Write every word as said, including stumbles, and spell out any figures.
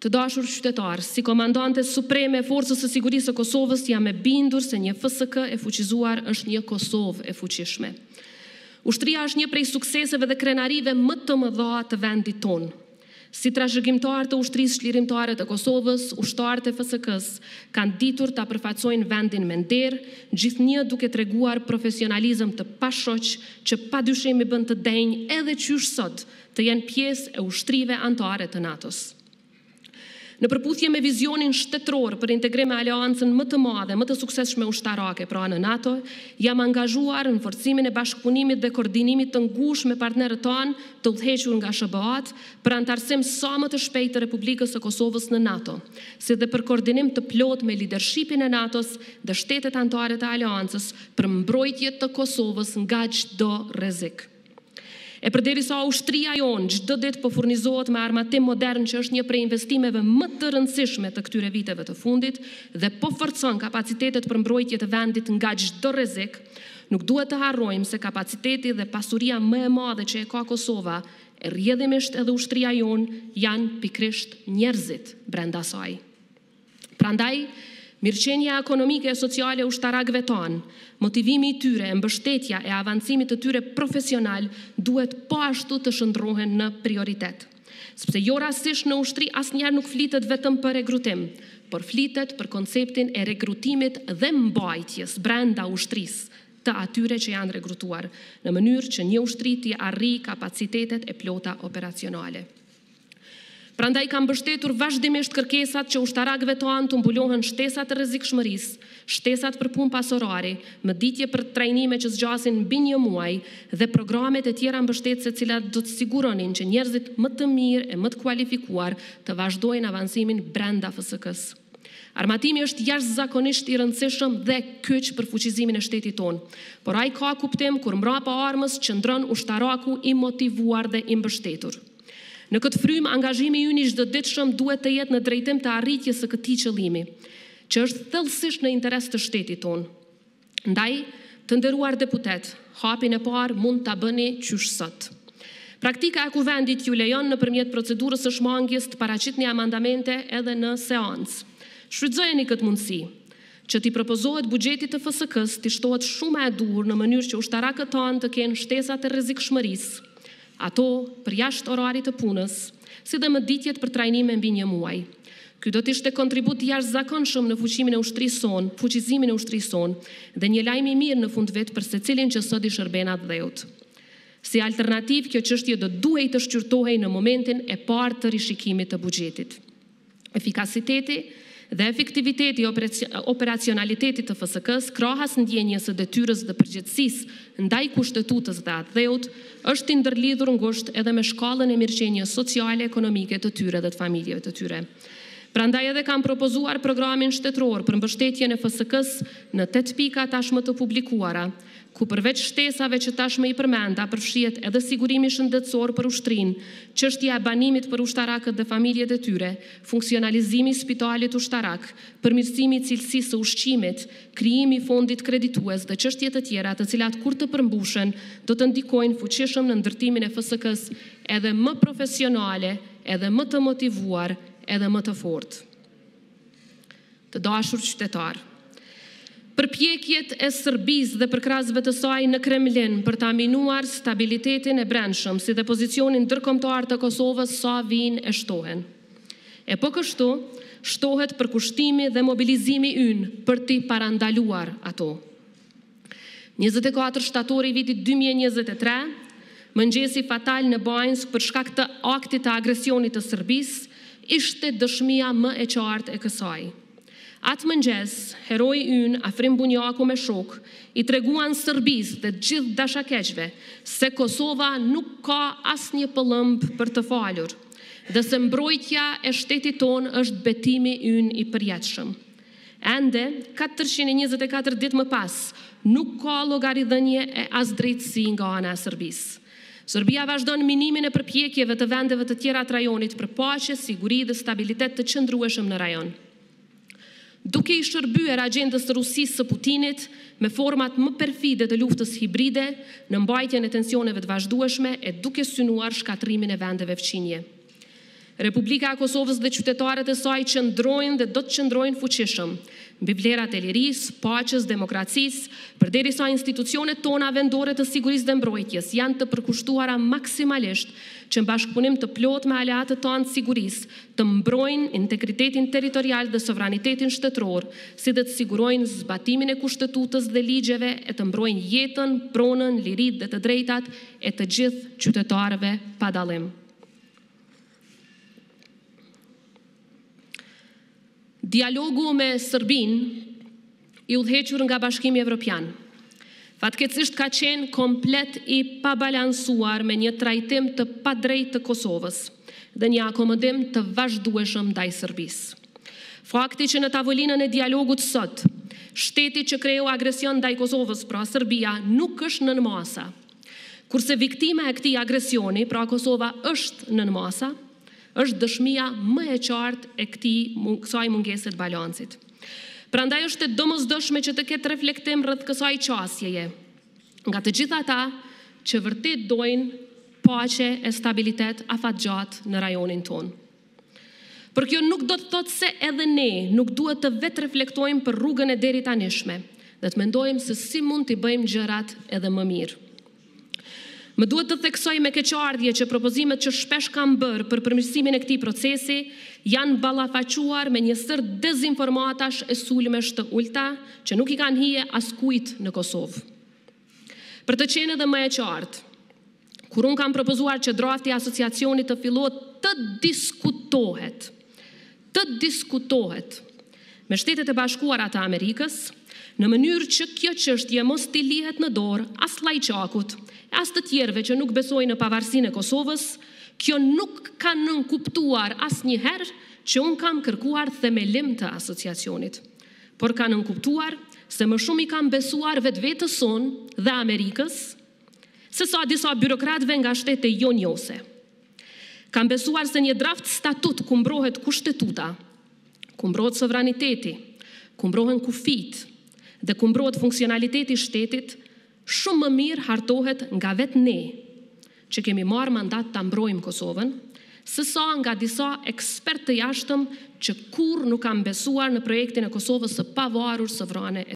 Të dashur qytetarë, si komandante supreme e Forcës së Sigurisë së Kosovës, jam e bindur se një F S K e fuqizuar është një Kosovë e fuqishme. Ushtria është një prej sukseseve dhe krenarive më të mëdha të vendit tonë. Si trashëgimtar të ushtrisë çlirimtare të Kosovës, ushtarët e F S K-s kanë ditur ta përfaqësojnë vendin me nder, gjithnjë duke treguar profesionalizëm të pashoq që padyshim i bën të denj edhe qysh sot të jenë pjesë e ushtrive anëtare të NATO-s. Në përputhje me vizionin shtetëror për integrim me aleancën më të madhe, më të suksesshme ushtarake pra në NATO, jam angazhuar në forcimin e bashkëpunimit dhe koordinimit të ngushtë me partnerët tanë të udhëhequr nga S B A-t për antarësim sa më të shpejtë të Republikës së Kosovës në NATO, si dhe për koordinim të plot me lidershipin e NATO-s dhe shtetet anëtare të aleancës për mbrojtje të Kosovës nga çdo rrezik. E përderisa ushtria jonë çdo ditë po furnizohet me armatim modern që është një prej investimeve më të rëndësishme të këtyre viteve të fundit dhe po forcon kapacitetet për mbrojtje të vendit nga çdo rrezik, nuk duhet të harrojmë se kapaciteti dhe pasuria më e madhe që e ka Kosova, e rrjedhimisht edhe ushtria jonë, janë pikrisht njerëzit brenda saj. Prandaj, mirëqenia ekonomike e sociale e ushtarakëve tanë, motivimi i tyre, mbështetja e avancimit të tyre profesional duhet po ashtu të shndrohen në prioritet. Sepse jo rastësisht në ushtri asnjëherë nuk flitet vetëm për rekrutim, por flitet për konceptin e rekrutimit dhe mbajtjes brenda ushtrisë të atyre që janë rekrutuar, në mënyrë që një ushtri të arrijë kapacitetet e plota operacionale. Prandaj kam mbështetur vazhdimisht kërkesat që ushtarakëve tanë të mbulohen shtesat e rrezikshmërisë, shtesat për punë pasorari, mëditje për trajnime që zgjasin mbi një muaj dhe programet e tjera mbështetëse të cilat do të siguronin që njerëzit më të mirë e më të kualifikuar të vazhdojnë avancimin brenda F S K-s. Armatimi është jashtëzakonisht i rëndësishëm dhe kyç për fuqizimin e shtetit tonë, por ai ka kuptim kur mbrapa armës qëndron ushtaraku i motivuar dhe i mbështetur. Në këtë frymë, angazhimi ynë i çdoditshëm duhet të jetë në drejtim të arritjes së këtij qëllimi, që është thellësisht në interes të shtetit tonë. Ndaj, të nderuar deputet, hapin e parë mund ta bëni qysh sot. Praktika e kuvendit ju lejon nëpërmjet procedurës së shmangjes të paraqitni amandamente edhe në seancë. Shfrytëzojeni këtë mundësi, që t'i propozohet buxhetit të F S K-s t'i shtohet shumë e dur në mënyrë që ushtarakët tanë të kenë shtesat e rrezikshmërisë, ato për jashtë orarit të punës, si dhe mëditjet për trajnime mbi një muaj. Ky do të ishte kontribut jashtëzakonshëm në fuqimin e ushtrisë sonë, fuqizimin e ushtrisë sonë dhe një lajm i mirë në fund vit për secilin që sot i shërben atë dheut. Si alternativë, kjo çështje do duhej të shqyrtohej në momentin e parë të rishikimit të buxhetit. Efikasiteti dhe efektiviteti i operacionalitetit të F S K-s krahas ndjenjes së detyrës dhe përgjegjësisë ndaj kushtetutës dhe atë dheut është i ndërlidhur ngushtë edhe me shkallën e mirëqenies sociale ekonomike të tyre dhe të familjeve të tyre. Prandaj edhe kam propozuar programin shtetëror për mbështetjen e F S K-s në tetë pika tashmë të publikuara, ku përveç shtesave që tashmë i përmenda përfshihet edhe sigurimi shëndetësor për ushtrinë, çështja e banimit për ushtarakët dhe familjet e tyre, funksionalizimi i spitalit ushtarak, përmirësimi i cilësisë së ushqimit, krijimi i fondit kreditues dhe çështje të tjera të cilat kur të përmbushen do të ndikojnë fuqishëm në ndërtimin e F S K-s edhe më profesionale, edhe më të motivuar, edhe më të fortë. Të dashur qytetarë, përpjekjet e Serbisë dhe përkrahësve të saj në Kremlin për ta minuar stabilitetin e brendshëm si dhe pozicionin ndërkombëtar të Kosovës sa vijnë e shtohen. E po kështu, shtohet përkushtimi dhe mobilizimi ynë për t'i parandaluar ato. njëzet e katër shtatori i vitit dy mijë e njëzet e tre, mëngjesi fatal në Bajnsk për shkak të aktit të agresionit të Serbisë, ishte dëshmia më e qartë e kësaj. Atë mëngjes, heroi ynë, Afrim Bunjaku me shok, i treguan Serbisë dhe gjithë dashakeqve se Kosova nuk ka asnjë pëllëmb për të falur dhe se mbrojtja e shtetit tonë është betimi ynë i përjetshëm. Ende, katërqind e njëzet e katër ditë më pas, nuk ka llogaridhënie e as drejtësi nga ana e Serbisë. Serbia vazhdon minimin e përpjekjeve të vendeve të tjera të rajonit për paqe, siguri dhe stabilitet të qëndrueshëm në rajon. Duke i shërbyer agjendës së Rusisë së Putinit me format më perfide të luftës hibride në mbajtjen e tensioneve të vazhdueshme e duke synuar shkatrimin e vendeve fqinje. Republika e Kosovës dhe qytetarët e saj qëndrojnë dhe do të qëndrojnë fuqishëm mbi vlerat e lirisë, paqes, demokracisë, përderisa institucionet tona vendore të sigurisë dhe mbrojtjes janë të përkushtuara maksimalisht që në bashkëpunim të plot me aleatët tonë të sigurisë të mbrojnë integritetin territorial dhe sovranitetin shtetëror, si dhe të sigurojnë zbatimin e kushtetutës dhe ligjeve e të mbrojnë jetën, pronën, liritë dhe të drejtat e të gjithë qytetarëve pa dallim. Dialogu me Serbin i udhëhequr nga Bashkimi Evropian fatkeqësisht ka qenë komplet i pabalansuar me një trajtim të padrejtë të Kosovës dhe një akomodim të vazhdueshëm ndaj Serbisë. Fakti që në tavolinën e dialogut sot, shteti që kreu agresion ndaj Kosovës, pra Serbia, nuk është nën masa, kurse viktima e këtij agresioni, pra Kosova, është nën masa, është dëshmia më e qartë e këtij kësaj mungese të balancit. Prandaj është e domosdoshme që të ketë reflektim rreth kësaj qasjeje, nga të gjitha ata që vërtet dojnë paqe e stabilitet afatgjatë në rajonin tonë. Por kjo nuk do të thotë se edhe ne nuk duhet të vetë reflektojmë për rrugën e deri tanishme dhe të mendojmë se si mund t'i bëjmë gjërat edhe më mirë. Më duhet të theksoj me keqardhje që propozimet që shpesh kam bërë për përmirësimin e këtij procesi janë ballafaquar me një sër dezinformatash e sulmesh të ulta që nuk i kanë hije askujt në Kosovë. Për të qenë edhe më e qartë, kur unë kam propozuar që drafti i asociacionit të fillohet të diskutohet, të diskutohet me Shtetet e Bashkuara të Amerikës, në mënyrë që kjo çështje mos t'i lihet në dorë as Llajçakut, as të tjerëve që nuk besojnë në pavarësinë e Kosovës, kjo nuk ka nënkuptuar asnjëherë që unë kam kërkuar themelim të asociacionit, por ka nënkuptuar se më shumë i kam besuar vetvetes sonë dhe Amerikës, se sa disa byrokratëve nga shtete jo njose. Kam besuar se një draft statut ku mbrohet kushtetuta, ku mbrohet sovraniteti, ku mbrohen kufit dhe ku mbrohet funksionaliteti i shtetit, shumë më mirë hartohet nga vetë ne, që kemi marrë mandat ta mbrojmë Kosovën, se sa nga disa ekspertë të jashtëm që kur nuk kanë besuar në projektin e Kosovës së pavarur sovrane.